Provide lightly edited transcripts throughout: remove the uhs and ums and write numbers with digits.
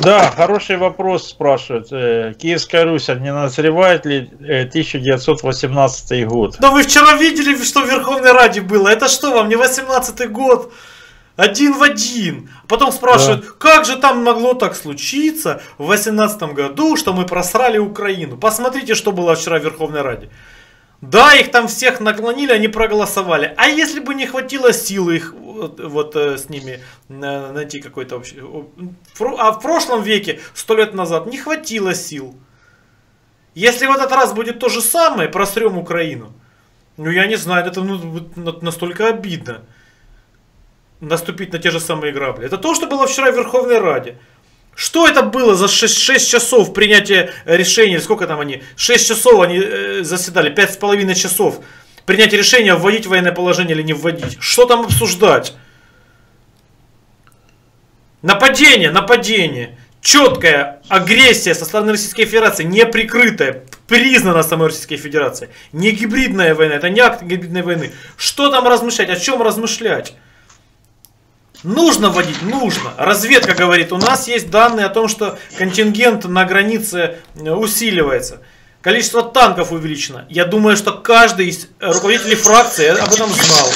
Да, хороший вопрос спрашивают. Киевская Русь, не назревает ли 1918 год? Да вы вчера видели, что в Верховной Раде было? Это что вам, не 18-й год? Один в один. Потом спрашивают, да, как же там могло так случиться в 18 году, что мы просрали Украину? Посмотрите, что было вчера в Верховной Раде. Да, их там всех наклонили, они проголосовали. А если бы не хватило силы их вот с ними найти какой-то общий... А в прошлом веке, 100 лет назад, не хватило сил. Если в этот раз будет то же самое, просрем Украину, ну я не знаю, это настолько обидно. Наступить на те же самые грабли. Это то, что было вчера в Верховной Раде. Что это было за 6 часов принятия решения? Сколько там они? 6 часов они заседали, 5,5 часов. Принять решение, вводить военное положение или не вводить. Что там обсуждать? Нападение, нападение. Четкая агрессия со стороны Российской Федерации, не прикрытая, признана самой Российской Федерацией. Не гибридная война, это не акт гибридной войны. Что там размышлять, о чем размышлять? Нужно вводить, нужно. Разведка говорит, у нас есть данные о том, что контингент на границе усиливается. Количество танков увеличено. Я думаю, что каждый из руководителей фракции об этом знал.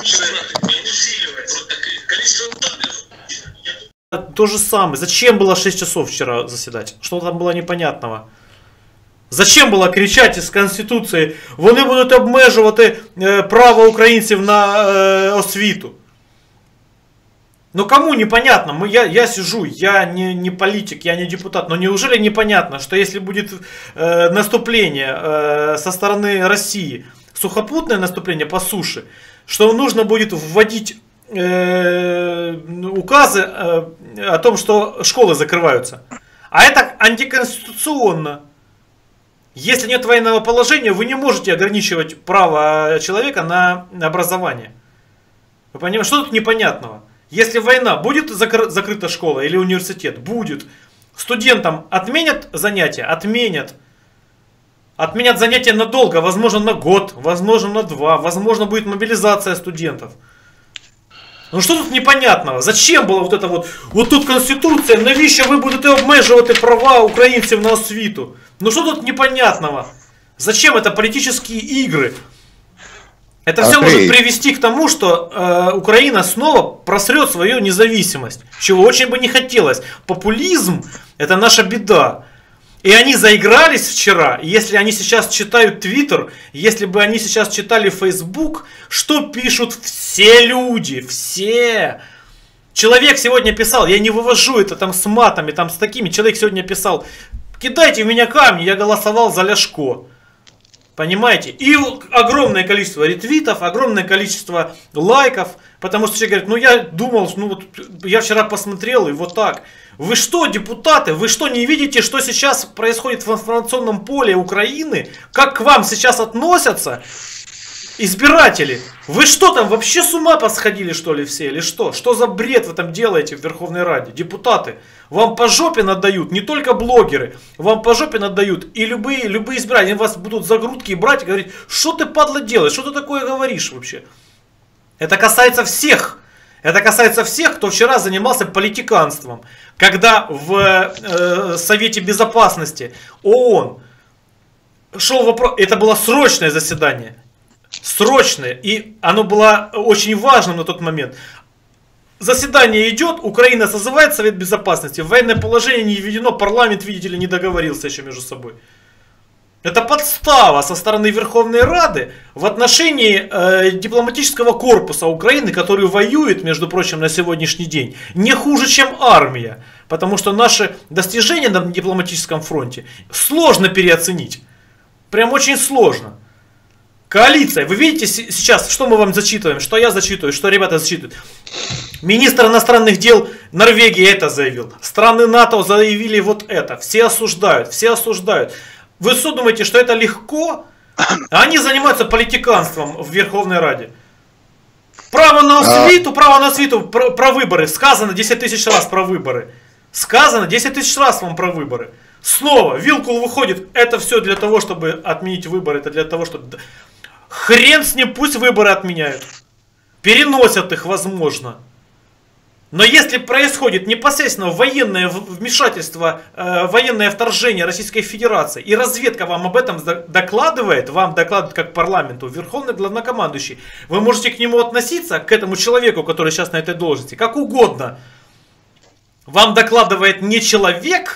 То же самое. Зачем было 6 часов вчера заседать? Что там было непонятного? Зачем було кричати з Конституції? Вони будуть обмежувати право українців на освіту. Ну кому непонятно? Я сижу, я не политик, я не депутат, но неужели непонятно, что если будет наступление со стороны России, сухопутное наступление по суше, что нужно будет вводить указы о том, что школы закрываются. А это антиконституционно. Если нет военного положения, вы не можете ограничивать право человека на образование. Вы понимаете, что тут непонятного? Если война, будет закрыта школа или университет? Будет. Студентам отменят занятия? Отменят. Отменят занятия надолго, возможно на год, возможно на 2, возможно будет мобилизация студентов. Ну что тут непонятного? Зачем было вот это вот? Вот тут Конституция, навіщо ви будете обмежувати права українців на освіту? Ну что тут непонятного? Зачем это политические игры? Это все может привести к тому, что Украина снова просрет свою независимость. Чего очень бы не хотелось. Популизм — это наша беда. И они заигрались вчера. Если они сейчас читают Твиттер, если бы они сейчас читали Фейсбук, что пишут все люди, все. Человек сегодня писал, я не вывожу это там с матами, там с такими. Человек сегодня писал, кидайте в меня камни, я голосовал за Ляшко. Понимаете? И огромное количество ретвитов, огромное количество лайков. Потому что человек говорит, ну я думал, ну вот я вчера посмотрел и вот так. Вы что, депутаты, вы что, не видите, что сейчас происходит в информационном поле Украины? Как к вам сейчас относятся избиратели? Вы что там, вообще с ума посходили, что ли, все? Или что? Что за бред вы там делаете в Верховной Раде? Депутаты, вам по жопе надают, не только блогеры, вам по жопе надают. И любые избиратели, они вас будут за грудки брать и говорить, что ты, падла, делаешь, что ты такое говоришь вообще? Это касается всех. Это касается всех, кто вчера занимался политиканством. Когда в Совете Безопасности ООН шел вопрос, это было срочное заседание. Срочное. И оно было очень важным на тот момент. Заседание идет, Украина созывает Совет Безопасности, военное положение не введено, парламент, видите ли, не договорился еще между собой. Это подстава со стороны Верховной Рады в отношении дипломатического корпуса Украины, который воюет, между прочим, на сегодняшний день, не хуже, чем армия. Потому что наши достижения на дипломатическом фронте сложно переоценить. Прям очень сложно. Коалиция. Вы видите сейчас, что мы вам зачитываем, что я зачитываю, что ребята зачитывают. Министр иностранных дел Норвегии это заявил. Страны НАТО заявили вот это. Все осуждают, все осуждают. Вы что думаете, что это легко? Они занимаются политиканством в Верховной Раде. Право на освиту, про выборы. Сказано 10 тысяч раз про выборы. Сказано 10 тысяч раз вам про выборы. Снова Вилкул выходит. Это все для того, чтобы отменить выборы. Это для того, чтобы... Хрен с ним, пусть выборы отменяют. Переносят их, возможно. Но если происходит непосредственно военное вмешательство, военное вторжение Российской Федерации, и разведка вам об этом докладывает, как парламенту, верховный главнокомандующий, вы можете к нему относиться, к этому человеку, который сейчас на этой должности, как угодно. Вам докладывает не человек,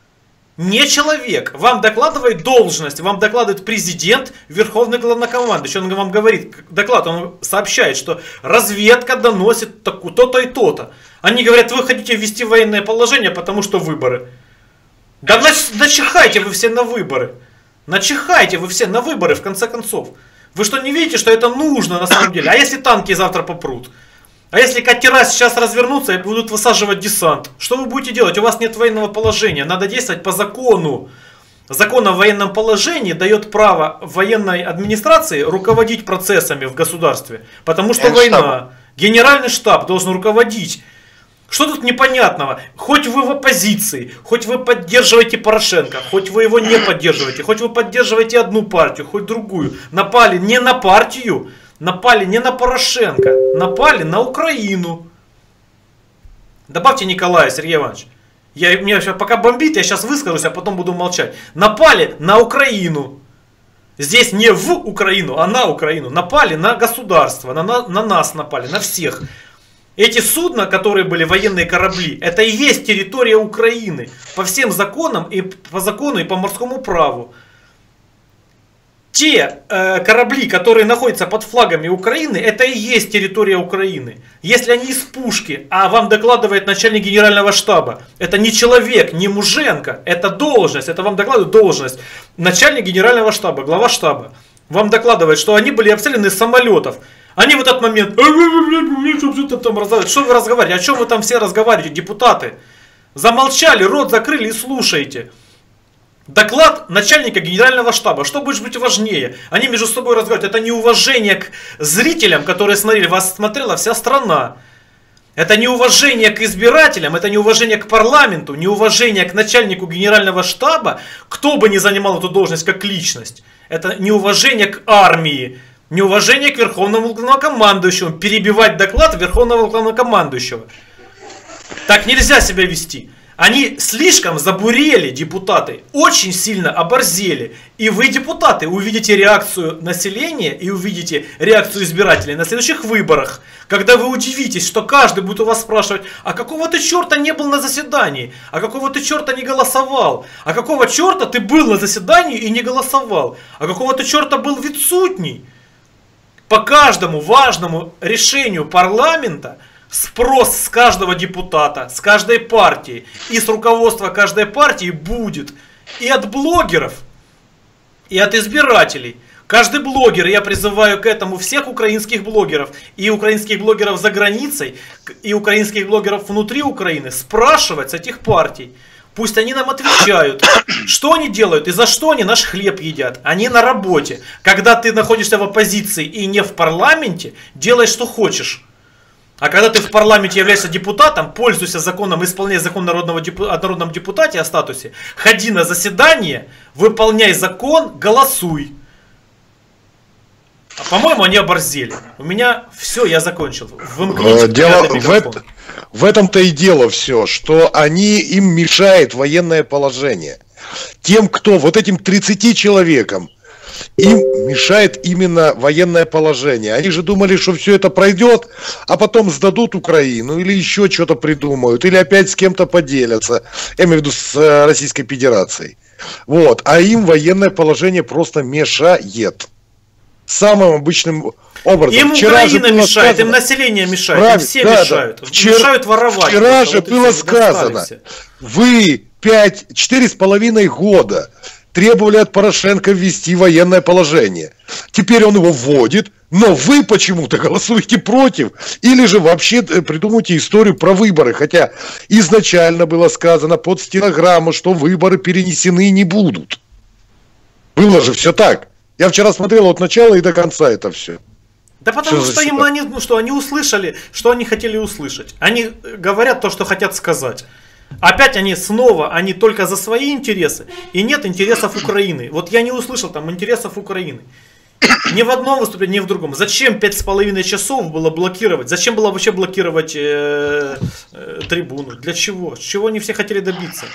вам докладывает должность, вам докладывает президент, верховный главнокомандующий. Он вам говорит, он сообщает, что разведка доносит то-то и то-то. Они говорят, вы хотите ввести военное положение, потому что выборы. Да начихайте вы все на выборы. Начихайте вы все на выборы, в конце концов. Вы что, не видите, что это нужно на самом деле? А если танки завтра попрут? А если катера сейчас развернутся и будут высаживать десант? Что вы будете делать? У вас нет военного положения. Надо действовать по закону. Закон о военном положении дает право военной администрации руководить процессами в государстве. Потому что война. Генеральный штаб должен руководить. Что тут непонятного? Хоть вы в оппозиции, хоть вы поддерживаете Порошенко, хоть вы его не поддерживаете, хоть вы поддерживаете одну партию, хоть другую. Напали не на партию. Напали не на Порошенко, напали на Украину. Добавьте Николая, Сергей Иванович. Меня пока бомбит, я сейчас выскажусь, а потом буду молчать. Напали на Украину. Здесь не в Украину, а на Украину. Напали на государство, на нас напали, на всех. Эти судна, которые были военные корабли, это и есть территория Украины. По всем законам, и по закону, и по морскому праву. Те корабли, которые находятся под флагами Украины, это и есть территория Украины. Если они из пушки, а вам докладывает начальник генерального штаба, это не человек, не Муженко, это должность, это вам докладывает должность. Начальник генерального штаба, глава штаба, вам докладывает, что они были обстреляны из самолетов. Они в этот момент, что вы разговариваете, о чем вы там все разговариваете, депутаты? Замолчали, рот закрыли и слушаете. Доклад начальника генерального штаба. Что будет быть важнее? Они между собой разговаривают. Это неуважение к зрителям, которые смотрели. Вас смотрела вся страна. Это неуважение к избирателям, это неуважение к парламенту, неуважение к начальнику генерального штаба, кто бы ни занимал эту должность как личность. Это неуважение к армии, неуважение к верховному главнокомандующему. Перебивать доклад верховного главнокомандующего. Так нельзя себя вести. Они слишком забурели, депутаты, очень сильно оборзели. И вы, депутаты, увидите реакцию населения и увидите реакцию избирателей на следующих выборах. Когда вы удивитесь, что каждый будет у вас спрашивать, а какого ты черта не был на заседании? А какого ты черта не голосовал? А какого черта ты был на заседании и не голосовал? А какого ты черта был відсутній? По каждому важному решению парламента спрос с каждого депутата, с каждой партии и с руководства каждой партии будет и от блогеров, и от избирателей. Каждый блогер, я призываю к этому всех украинских блогеров, и украинских блогеров за границей, и украинских блогеров внутри Украины, спрашивать с этих партий. Пусть они нам отвечают, что они делают и за что они наш хлеб едят. Они на работе. Когда ты находишься в оппозиции и не в парламенте, делай что хочешь. А когда ты в парламенте являешься депутатом, пользуйся законом, исполняй закон о народном депутате о статусе, ходи на заседание, выполняй закон, голосуй. А по-моему, они оборзели. У меня все, я закончил. Дело в этом-то и дело все, что им мешает военное положение. Тем, кто, вот этим 30 человекам, им мешает именно военное положение. Они же думали, что все это пройдет, а потом сдадут Украину, или еще что-то придумают, или опять с кем-то поделятся. Я имею в виду с Российской Федерацией. Вот. А им военное положение просто мешает. Самым обычным образом. Им Украина мешает, им население мешает, им все мешают. Мешают воровать. Вчера же было сказано, вы 4,5 года требовали от Порошенко ввести военное положение. Теперь он его вводит, но вы почему-то голосуете против. Или же вообще придумайте историю про выборы. Хотя изначально было сказано под стенограмму, что выборы перенесены не будут. Было же все так. Я вчера смотрел от начала и до конца это все. Да потому что они услышали, что они хотели услышать. Они говорят то, что хотят сказать. Опять они только за свои интересы, и нет интересов Украины. Вот я не услышал там интересов Украины. Ни в одном выступлении, ни в другом. Зачем 5,5 часов было блокировать? Зачем было вообще блокировать трибуну? Для чего? Чего они все хотели добиться?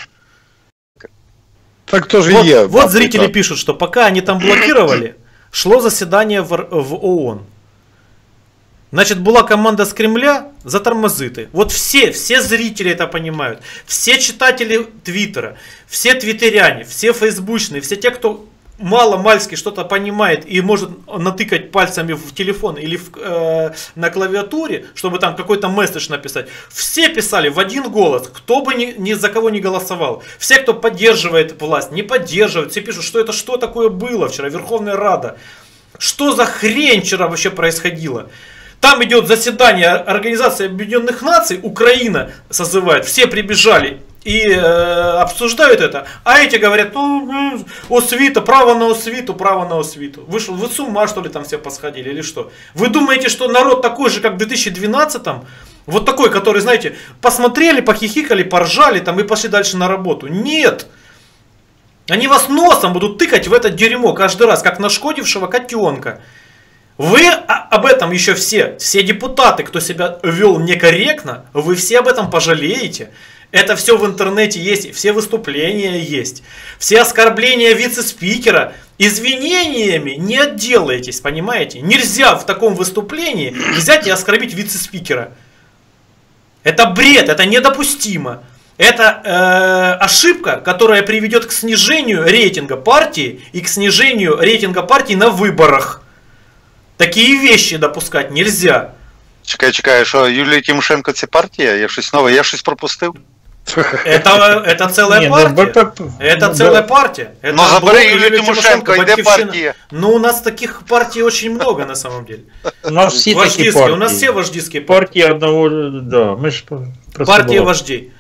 Так тоже вот, я. Вот зрители пишут, что пока они там блокировали, шло заседание в ООН. Значит, была команда с Кремля затормозиты. Вот все зрители это понимают. Все читатели Твиттера, все твиттеряне, все фейсбучные, все те, кто мало-мальски что-то понимает и может натыкать пальцами в телефон или на клавиатуре, чтобы там какой-то месседж написать. Все писали в один голос, кто бы ни за кого не голосовал. Все, кто поддерживает власть, не поддерживает, все пишут, что такое было вчера, Верховная Рада. Что за хрень вчера вообще происходило? Там идет заседание Организации Объединенных Наций, Украина созывает, все прибежали и обсуждают это, а эти говорят, ну, освита, право на освиту, право на освиту. Вы с ума, что ли, там все посходили или что? Вы думаете, что народ такой же, как в 2012-м? Вот такой, который, знаете, посмотрели, похихикали, поржали там и пошли дальше на работу. Нет! Они вас носом будут тыкать в это дерьмо каждый раз, как нашкодившего котенка. Вы об этом еще все депутаты, кто себя вел некорректно, вы все об этом пожалеете. Это все в интернете есть, все выступления есть, все оскорбления вице-спикера. Извинениями не отделаетесь, понимаете? Нельзя в таком выступлении взять и оскорбить вице-спикера. Это бред, это недопустимо. Это ошибка, которая приведет к снижению рейтинга партии и к снижению рейтинга партии на выборах. Такие вещи допускать нельзя. Чекай, що Юлія Тимошенко це партія? Я щось пропустив? Это целая партия. Это целая партия. Но забери Юлию Тимошенко, и где партия? Ну, у нас таких партий очень много на самом деле. У нас все такие партии. У нас все вождистские партии. Партии одного, да. Мы же партия вождей.